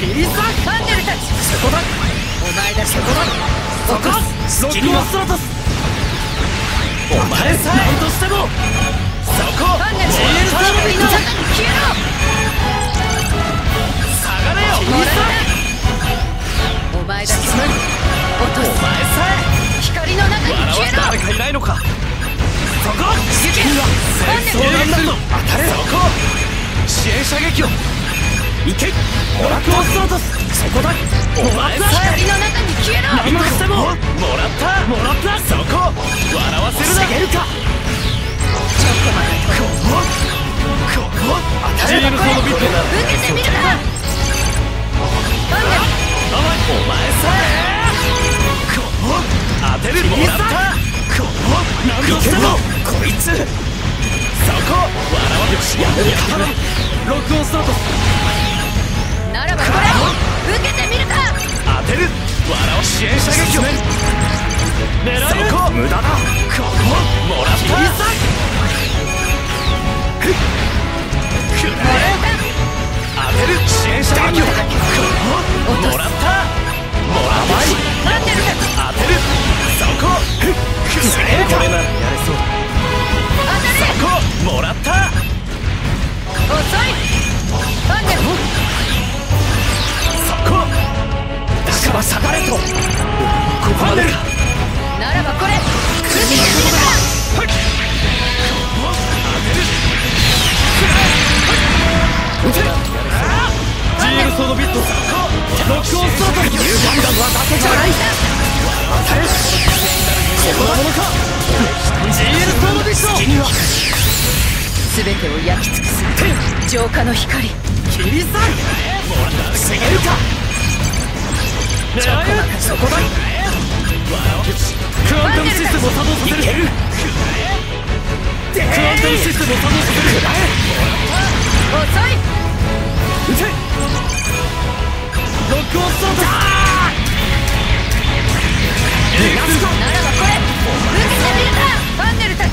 切り裂く。ファンネルたちそこだ。お前だ。そこだ。そこ。ロックオストラトス。お前さえ何としてもそこ。ファンネルジールサーブの中に消えろ。下がれよ。切り裂く。お前だ。落とす。お前さえ光の中に消えろ。誰かいないのか。そこ。行け。戦争なんだぞ。当たれ。そこ。支援射撃を行け。オラクオストラトス。そこだ。お前さえ光の中に消えろ。何としてももらったもらった。そこ笑わせるな。防げるか。ちょっと待って。ここ当たれ。ジールソードビットだ。受けてみるな。お前さえここ当てる。もらった。ここ何としてもこいつ。そこ笑わせる。やめるか。ロックオンスタートならばこれ受けてみるか。当てる。笑わ支援射撃を狙える。そこ無駄だ。ここもらった。切り裂く。くらえ。当てる。支援射撃をここもらった。もらったし待ってるか。当てる。そこくらえ。これならやれそうだ。当たれ。そこもらった。遅い。ファンネルそこだから下がれと。ここまでか。ならばこれ受けてみるか。はい。撃て。ジールソードビット。ロックオンストラト。有ガンガンはだけじゃない。当たれ。ここなものか。ジールソードビット。好きには全てを焼き尽くす浄化の光。切り裂く。防げるか。ちょっと待って。そこだ。クアンタムシステムを作動させる。クアンタムシステムを作動させる。遅い。撃て。ロックオンストラト。ならばこれ受けてみるか。ファンネルたち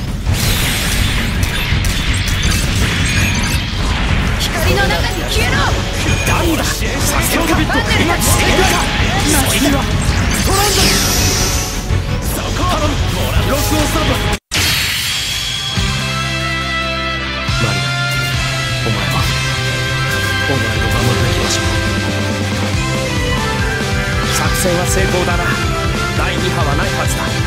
光の中に消えろ。なんだ。サスケオカビット。今消えるか。次はトランド。そこ頼む。ロックオンスタート。マリア、お前はお前を守るべき場所。作戦は成功だな。第2波はないはずだ。